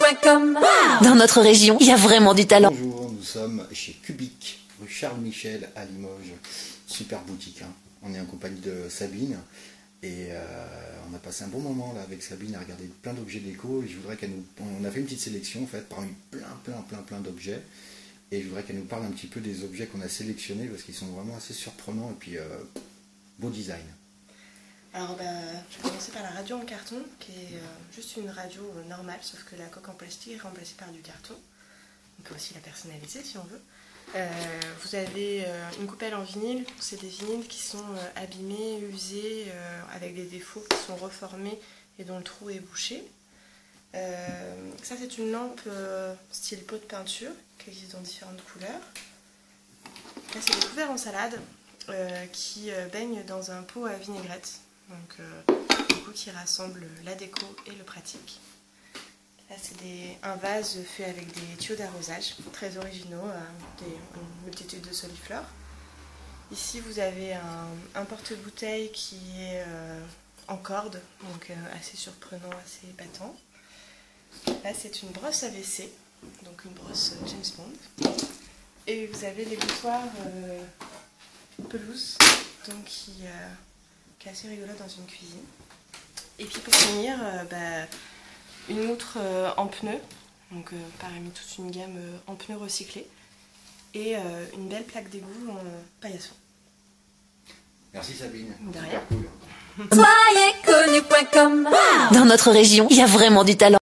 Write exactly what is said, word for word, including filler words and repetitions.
point com. Dans notre région, il y a vraiment du talent. Bonjour, nous sommes chez Cubic, rue Charles Michel à Limoges. Super boutique, hein. On est en compagnie de Sabine et euh, on a passé un bon moment là avec Sabine à regarder plein d'objets déco. Et je voudrais qu'elle nous, on a fait une petite sélection en fait parmi plein, plein, plein, plein d'objets. Et je voudrais qu'elle nous parle un petit peu des objets qu'on a sélectionnés parce qu'ils sont vraiment assez surprenants et puis euh, beau design. Alors bah, je vais commencer par la radio en carton, qui est euh, juste une radio euh, normale, sauf que la coque en plastique est remplacée par du carton. On peut aussi la personnaliser si on veut. Euh, vous avez euh, une coupelle en vinyle, c'est des vinyles qui sont euh, abîmés, usés, euh, avec des défauts qui sont reformés et dont le trou est bouché. Euh, ça c'est une lampe euh, style pot de peinture, qui existe dans différentes couleurs. Là c'est des couverts en salade euh, qui euh, baignent dans un pot à vinaigrette. Donc, euh, du coup, qui rassemble la déco et le pratique. Là, c'est des, un vase fait avec des tuyaux d'arrosage, très originaux, euh, des, une multitude de soliflores. Ici, vous avez un, un porte-bouteille qui est euh, en corde, donc euh, assez surprenant, assez épatant. Là, c'est une brosse à W C, donc une brosse James Bond. Et vous avez les boutoirs euh, pelouse, donc qui... Euh, qui est assez rigolo dans une cuisine. Et puis pour finir, euh, bah, une outre euh, en pneus, donc euh, parmi toute une gamme euh, en pneus recyclés, et euh, une belle plaque d'égout en euh, paillasson. Merci Sabine. De rien. Super cool. soyez connu point com. Dans notre région, il y a vraiment du talent.